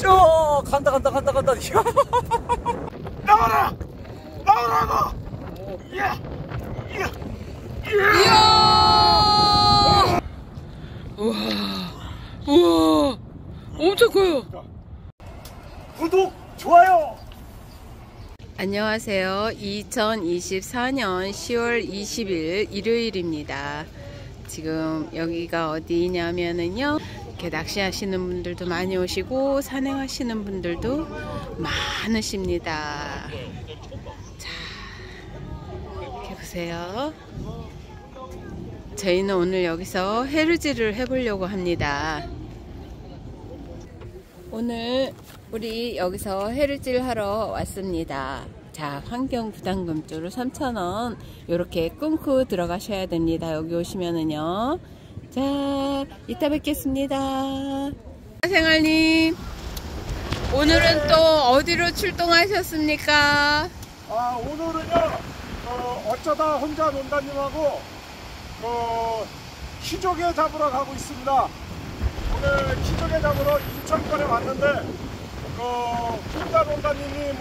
간다. 이야. 나와라! 나오라고! 이야! 이야! 이야! 우와, 엄청 커요. 구독, 좋아요! 안녕하세요. 2024년 10월 20일 일요일입니다. 지금 여기가 어디냐면은요, 이렇게 낚시하시는 분들도 많이 오시고 산행하시는 분들도 많으십니다. 자, 이렇게 보세요. 저희는 오늘 여기서 해루질을 해보려고 합니다. 오늘 우리 여기서 해루질 하러 왔습니다. 자, 환경 부담금조로 3,000원 이렇게 끊고 들어가셔야 됩니다. 여기 오시면은요. 자, 이따 뵙겠습니다. 생활님, 오늘은 또 어디로 출동하셨습니까? 오늘은요, 어쩌다 혼자 논다님하고 키조개 잡으러 가고 있습니다. 오늘 키조개 잡으러 인천권에 왔는데 혼자 논다님이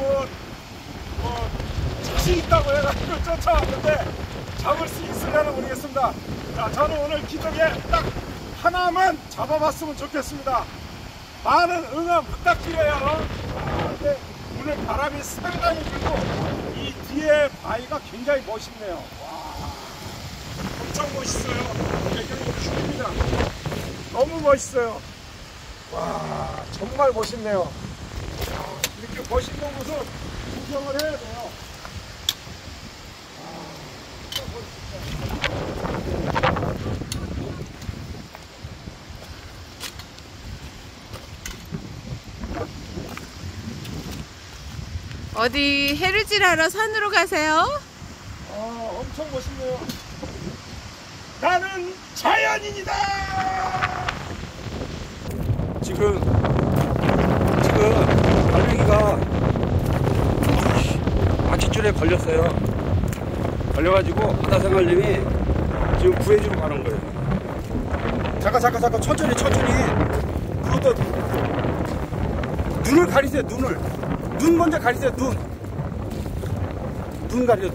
자신 있다고 해가지고 쫓아왔는데 잡을 수 있으려나 모르겠습니다. 자, 저는 오늘 키조개 딱 하나만 잡아봤으면 좋겠습니다. 많은 응원 부탁드려요. 근데 오늘 바람이 상당히 불고 이 뒤에 바위가 굉장히 멋있네요. 와, 엄청 멋있어요. 배경이 죽입니다. 너무 멋있어요. 와, 정말 멋있네요. 이렇게 멋있는 곳은 구경을 해야 돼요. 어디 해루질 하러 산으로 가세요? 엄청 멋있네요. 나는 자연인이다. 지금 갈매기가 아치줄에 걸렸어요. 걸려가지고 바다생활님이 지금 구해주러 가는 거예요. 잠깐 천천히. 그것도 눈을 가리세요. 눈 먼저 가리세요. 눈 가려.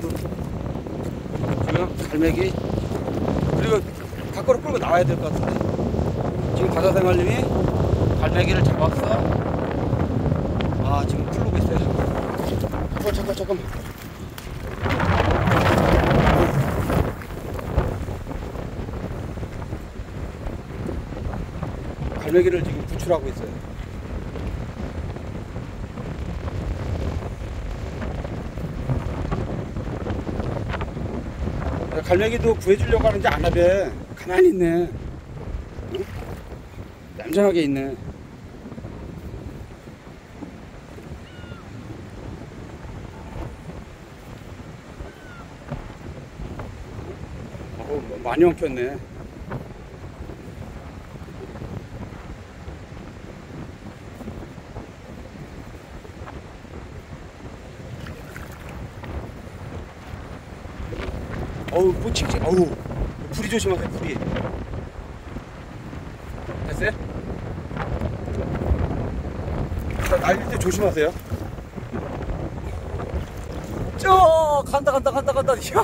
지금 갈매기, 그리고 밖으로 끌고 나와야 될 것 같은데 지금 바다생활님이 갈매기를 잡았어. 지금 풀고 있어요. 잠깐. 갈매기를 지금 구출하고 있어요. 갈매기도 구해주려고 하는지 안 하대. 가만히 있네. 응? 얌전하게 있네. 많이 엉켰네. 칙칙. 불이 조심하세요. 불이. 됐어요? 자, 날릴 때 조심하세요. 간다. 이야.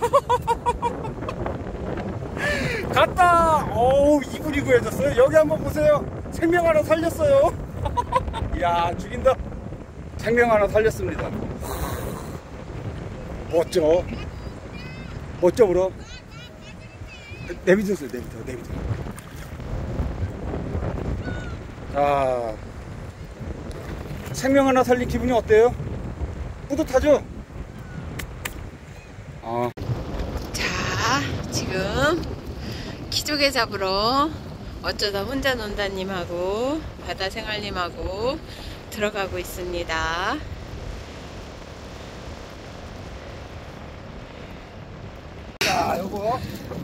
갔다. 이불이 구해졌어요. 여기 한번 보세요. 생명 하나 살렸어요. 이야, 죽인다. 생명 하나 살렸습니다. 멋져 물어. 내비두세요. 내비둬. 자, 생명 하나 살린 기분이 어때요? 뿌듯하죠? 자, 지금 키조개 잡으러 어쩌다 혼자 논다님하고 바다생활님하고 들어가고 있습니다. 자, 요거.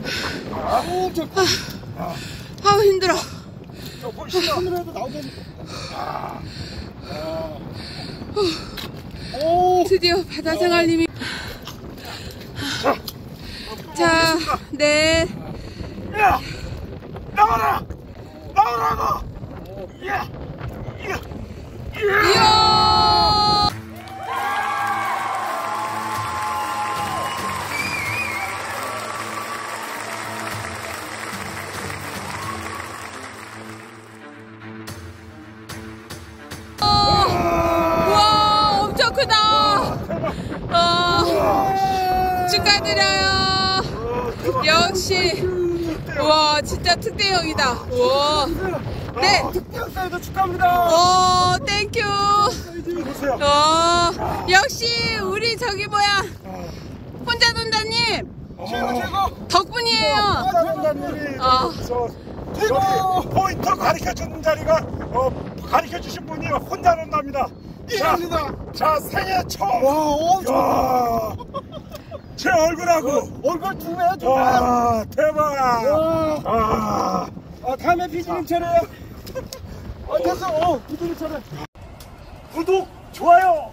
아우, 힘들어. 하늘에도 나오겠네. 드디어 바다생활님이. 자, 네. 야, 나와라! 나오라고! 야! 야! 야! 축하드려요. 역시. 와, 진짜 특대형이다. 와. 네. 특대형 사이즈 축하합니다. 오, 땡큐. 보세요. 역시 우리 저기 뭐야. 혼자 논다님. 최고. 덕분이에요. 사장님이 저기 포인트 가르쳐 주는 자리가 가르쳐 주신 분이 혼자 논답니다. 자 생애 처음. 와, 제 얼굴하고 얼굴 두 배. 와 대박. 다음에 피디님 차례요. 됐어. 피디님 차례. 구독 좋아요.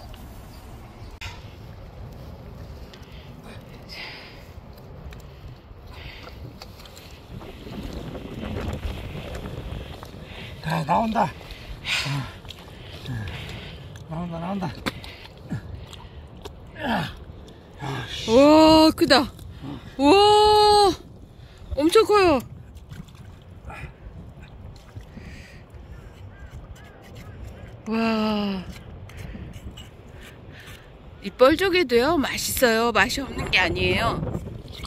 나온다. 나온다. 와, 크다. 와, 엄청 커요. 와, 이 뻘조개도요 맛있어요. 맛이 없는 게 아니에요.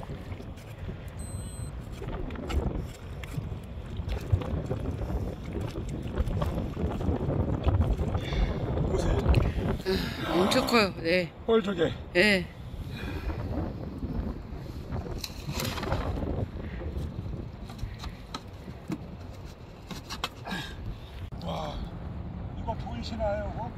엄청 커요. 네. 뻘조개. 네. 와, 이거 보이시나요? 이거?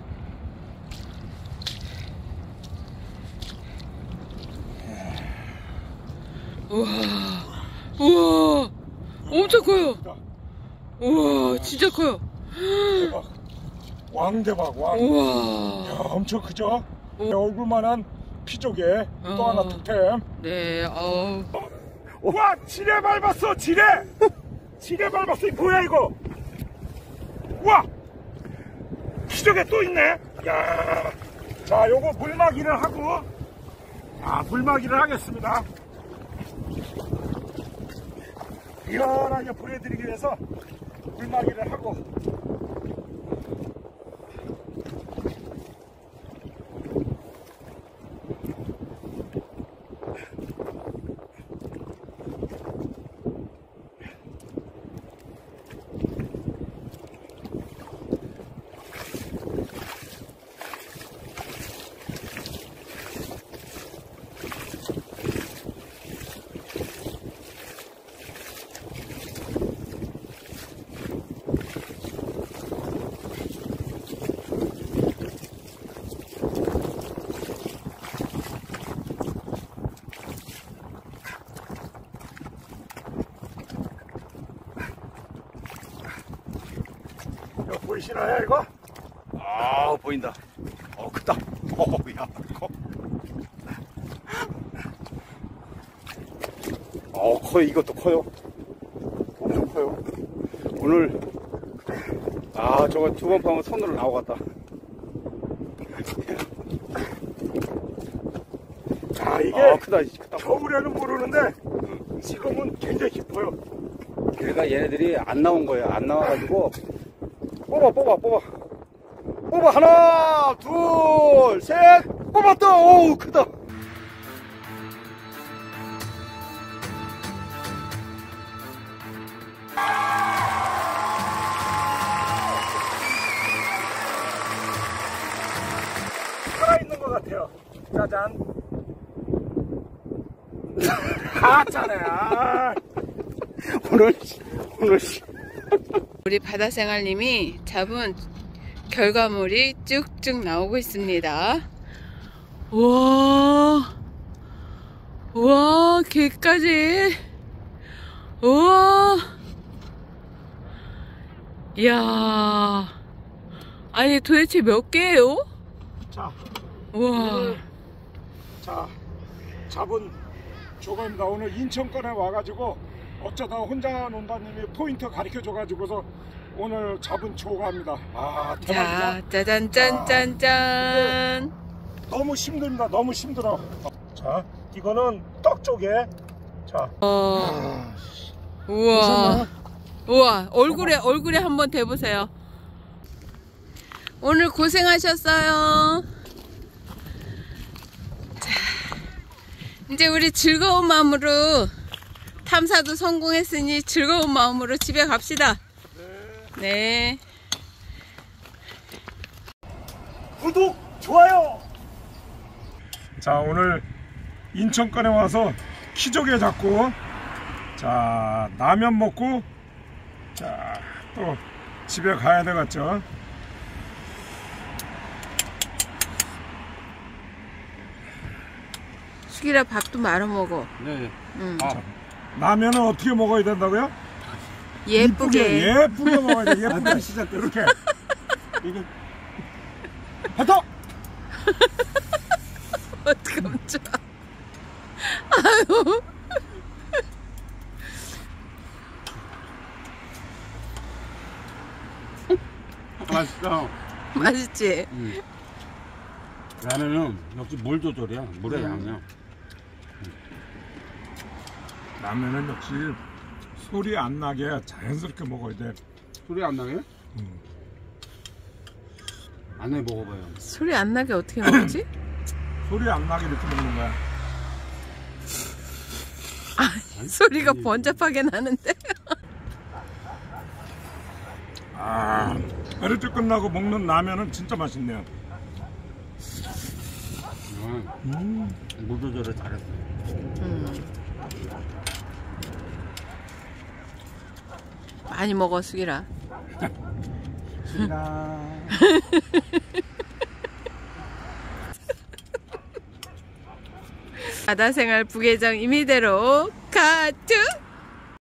우와, 엄청 커요. 우와, 진짜 커요. 대박. 왕대박. 우와. 야, 엄청 크죠? 얼굴만한 피조개 또 하나 득템. 네, 와, 지뢰 밟았어. 지뢰 밟았어. 이 뭐야 이거? 와, 피조개 또 있네. 야, 자, 요거 물막이를 하고, 물막이를 하겠습니다. 시원하게 보여드리기 위해서 물막이를 하고. 보이시나요 이거? 보인다. 크다. 야, 커. 커요. 이것도 커요. 엄청 커요. 오늘 저거 두 번 파면 손으로 나오겠다. 이게 크다. 겨울에는 모르는데 지금은 굉장히 깊어요. 걔가 얘네들이 안 나온 거야. 안 나와가지고 뽑아. 하나, 둘, 셋. 뽑았다. 오우, 크다. 살아있는 것 같아요. 짜잔. 짜네. 오늘 우리 바다생활님이 잡은 결과물이 쭉쭉 나오고 있습니다. 우와, 개까지. 우와. 이야. 아니, 도대체 몇 개예요? 자, 우와. 자, 잡은 조가입니다. 오늘 인천권에 와가지고 어쩌다 혼자 논다님이 포인트 가르쳐 줘가지고서 오늘 잡은 조가입니다. 자, 대박이죠? 짜잔, 짠. 너무 힘듭니다. 너무 힘들어. 자, 이거는 떡조개. 자, 우와, 얼굴에 한번 대보세요. 오늘 고생하셨어요. 자, 이제 우리 즐거운 마음으로 탐사도 성공했으니 즐거운 마음으로 집에 갑시다. 네. 구독, 좋아요. 자, 오늘 인천권에 와서 키조개 잡고, 자, 라면 먹고, 자, 또 집에 가야 되겠죠. 수기라 밥도 말아 먹어. 네. 응. 라면은 어떻게 먹어야 된다고요? 예쁘게. 예쁘게 먹어야 돼. 예쁘게 시작. 이렇게. 이게 하다. 어떡하면 좋아. 아유. 맛있어. 맛있지? 라면은 역시 물 조절이야. 물의 양이야. 라면은 역시 소리 안 나게 자연스럽게 먹어야 돼. 소리 안 나게? 안 해 먹어봐요. 소리 안 나게 어떻게 먹지? 소리 안 나게 이렇게 먹는 거야. 아, 소리가 번잡하게 나는데. 아, 메르트 끝나고 먹는 라면은 진짜 맛있네요. 물 조절을 잘했어. 많이 먹어, 수기라. 바다생활 부계정 임의대로 가투